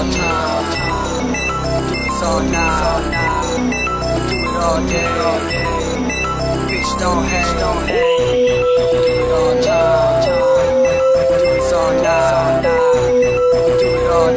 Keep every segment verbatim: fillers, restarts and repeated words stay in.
all time. Do it all night. Do it all day. Bitch, don't hate, don't hate. Do it all time. Do it all night. Do it all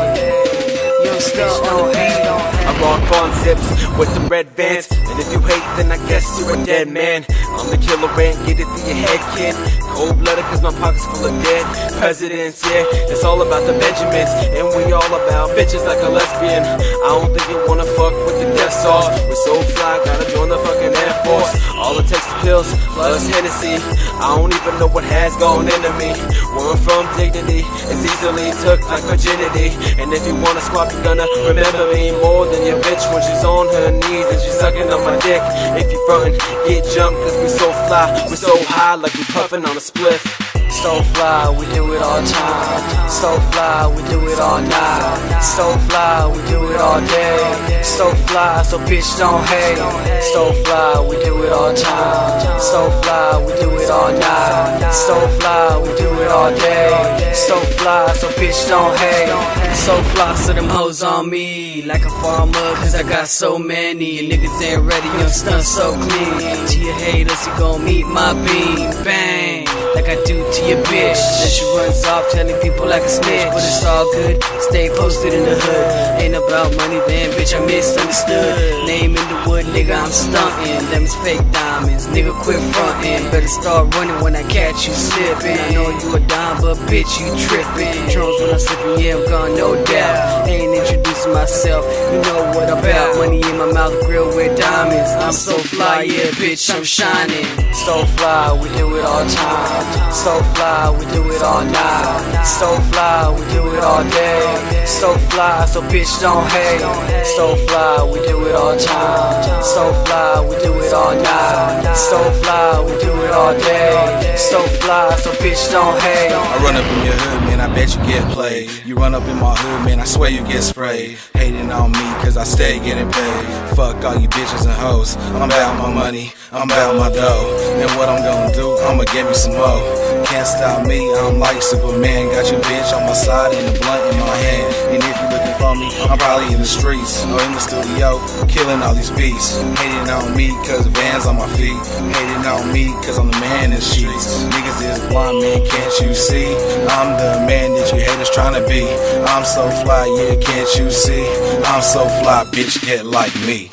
day. Young stuff, don't hate, don't hate. I rock on zips with the red Vans, and if you hate, then I guess you're a dead man. I'm the killer ant, get it through your head, kid. Cold-blooded cause my pocket's full of dead presidents, yeah. It's all about the Benjamins, and we all about bitches like a lesbian. I don't think you wanna fuck with the death sauce. We're so fly, gotta join the fucking Air Force. All it takes is pills plus Hennessy. I don't even know what has gone into me. Where I'm from, dignity is easily took like virginity. And if you wanna squat, you're gonna remember me more than your bitch when she's on her knees and she's sucking on my dick. If you frontin', get jumped cause we so fly, we so high like we puffin' on a spliff. So fly, we do it all time. So fly, we do it all night. So fly, we do it all day. So fly, so bitch don't hate. So fly, we do it all time. So fly, we do it all night. So fly, we do it all day. So fly, so bitch don't hate. So fly, so them hoes on me like a farmer, cause I got so many. And niggas ain't ready, young stunt so clean. To your haters, you gon' meet my beam. Bang, like I do to your bitch. Then she runs off telling people like a snitch. But it's all good, stay posted in the hood. Ain't about money then, bitch, I misunderstood. Name in the wood, nigga, I'm stuntin'. Them is fake diamonds, nigga, quit frontin'. Better start running when I catch you slippin'. I know you a dime, but bitch, you trippin'. Drones when I'm slippin', yeah, I'm gone, no doubt. Ain't introducing myself, you know what I'm about. Money in my mouth, grill with diamonds. I'm so fly, yeah, bitch, I'm shining. So fly, we do it all time. So fly, we do it all night. So fly, we do it all day. So fly, so bitch don't hate. So fly, we do it all time. So fly, we do it all night. So fly, we do it all day. So fly, so bitch don't hate. I run up in your hood, man, I bet you get played. You run up in my hood, man, I swear you get sprayed. Hating on me, cause I stay getting paid. Fuck all you bitches and hoes. I'm about my money, I'm about my dough. And what I'm gonna do, I'ma give you some more. Can't stop me, I'm like Superman. Got your bitch on my side and a blunt in my hand. And if you looking for me, I'm probably in the streets or in the studio, killing all these beats. Hating on me cause Vans on my feet. Hating on me cause I'm the man in the streets. Niggas is blind, man, can't you see? I'm the man that you haters trying to be. I'm so fly, yeah, can't you see? I'm so fly, bitch, get like me.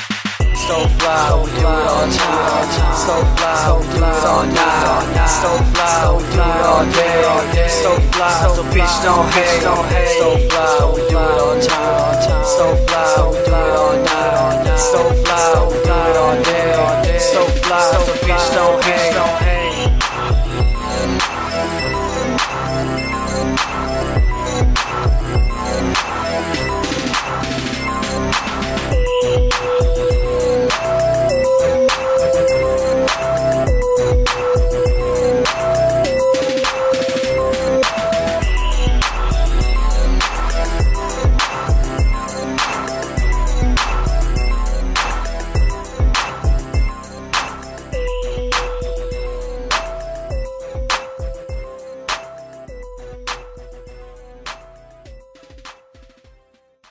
So fly, we do it all time. So fly, we do it all night. So fly, we do it all day. So fly, so bitch don't hate. So fly, we do it all time. So fly, we do it all night. So fly, we do it all day. So fly, so bitch don't hate.